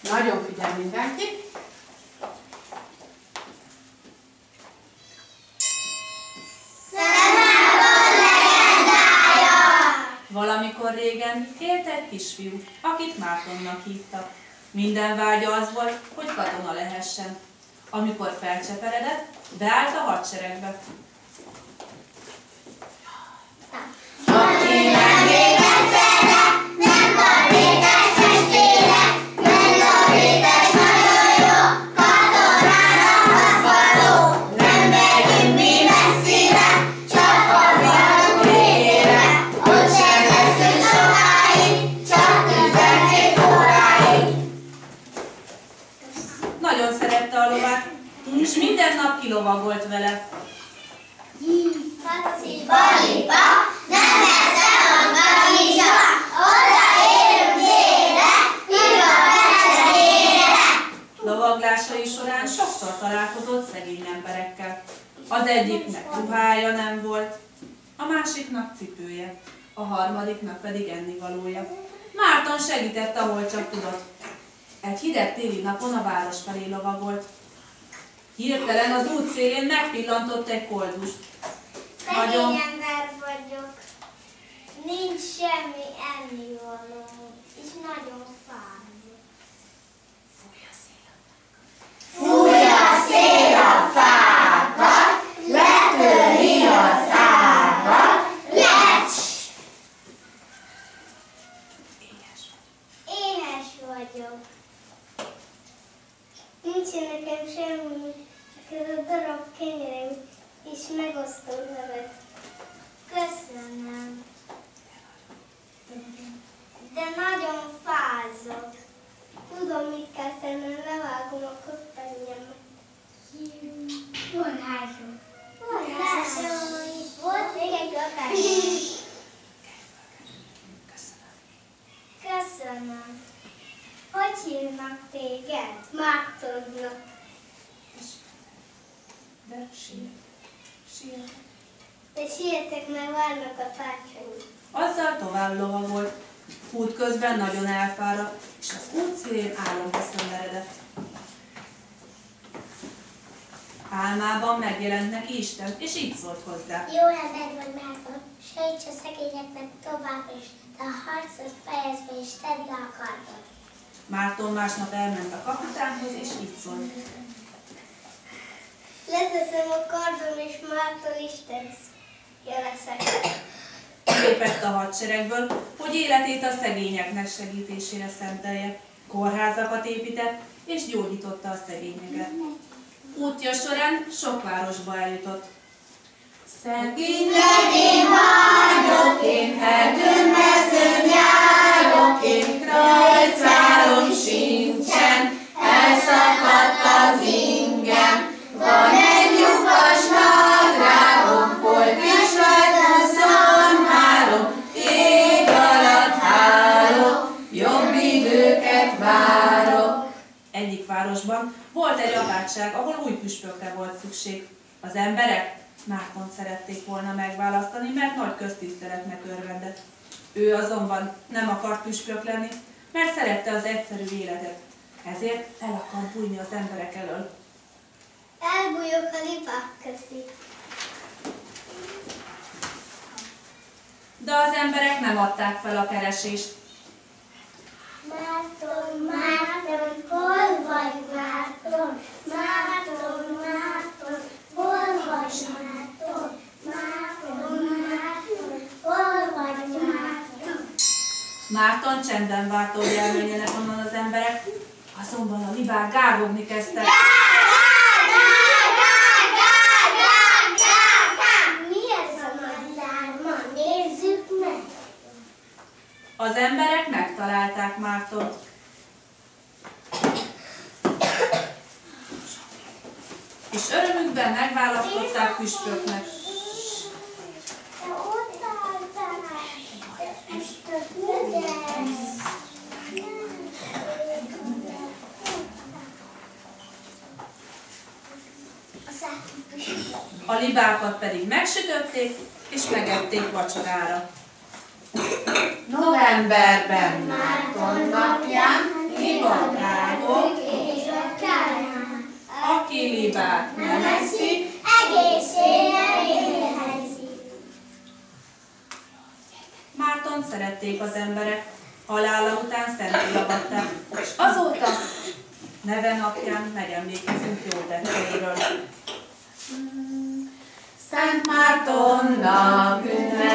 Nagyon figyel mindenki. Valamikor régen élt egy kisfiú, akit Mártonnak hívtak. Minden vágya az volt, hogy katona lehessen. Amikor felcseperedett, beállt a hadseregbe. Nagyon szerette a lovát, és minden nap kilovagolt vele. Paci, balipa, nem eszel a galicsa, odaérünk délre, hív a vecserére. Lovaglásai során sokszor találkozott szegény emberekkel. Az egyiknek ruhája nem volt, a másiknak cipője, a harmadiknak pedig ennivalója. Márton segített, ahol csak tudott. Egy hideg téli napon a város felé lovagolt. Hirtelen az út szélén megpillantott egy koldust. Szegény ember vagyok, nincs semmi ennivaló, és nagyon fázik. Fúj a szél a fákat, letöri az ágat, lecs! Éhes vagyok. Nincsen nekem semmi, csak ez a darab kenyerem és megosztó levet. Köszönöm. De nagyon fázok. Tudom, mit kell tennem, levágom a köpenyemet. Források. Volt még egy lakás. Köszönöm. Hogy hívnak téged? Mártonnak. De siet. De sietek, mert várnak a társaim. Azzal tovább lovagolt. Út közben nagyon elfáradt, és az út szélén álomba szenvedett. Álmában megjelent neki Isten, és így szólt hozzá. Jó ember vagy, Márton, segíts a szegényeknek tovább is, de a harcot fejezd be és tedd le a kardot. Márton másnap elment a kapitányhoz, és így szólt. Leteszem a kardon, és mától Isten leszek. Lépett a hadseregből, hogy életét a szegényeknek segítésére szentelje. Kórházakat épített, és gyógyította a szegényeket. Útja során sok városba eljutott. Szegény legény vagyok, én erdőn mezőn járok, én krajcálom sincsen, elszakadt az ingem. Van egy lyukas nadrágom, folt és rajta 23, ég alatt hálok, jobb időket várok. Egyik városban volt egy apátság, ahol új püspökre volt szükség. Az emberek Mártont szerették volna megválasztani, mert nagy köztiszteletnek örvendett. Ő azonban nem akart püspök lenni, mert szerette az egyszerű életet. Ezért el akart bújni az emberek elől. Elbújok a libák közé. De az emberek nem adták fel a keresést. Márton, Márton, hol vagy Márton? Márton, Márton, hol vagy Márton? Márton, Márton, hol vagy Márton? Márton csendben várt, hogy elmenjenek onnan az emberek, azonban a libák gágogni kezdtek. Mi ez a nagy lárma? Nézzük meg! Az emberek megtalálták Mártont. És örömükben megválasztották püspöknek. De ott álltál! A libákat pedig megsütötték, és megették vacsorára. Novemberben Márton napján libakány hibát nem eszik, egészséggel élhezi. Mártont szerették az emberek, halála után szenté avatták, és azóta neve napján megemlékezünk jó tetteiről. Szent Mártonnak ünnep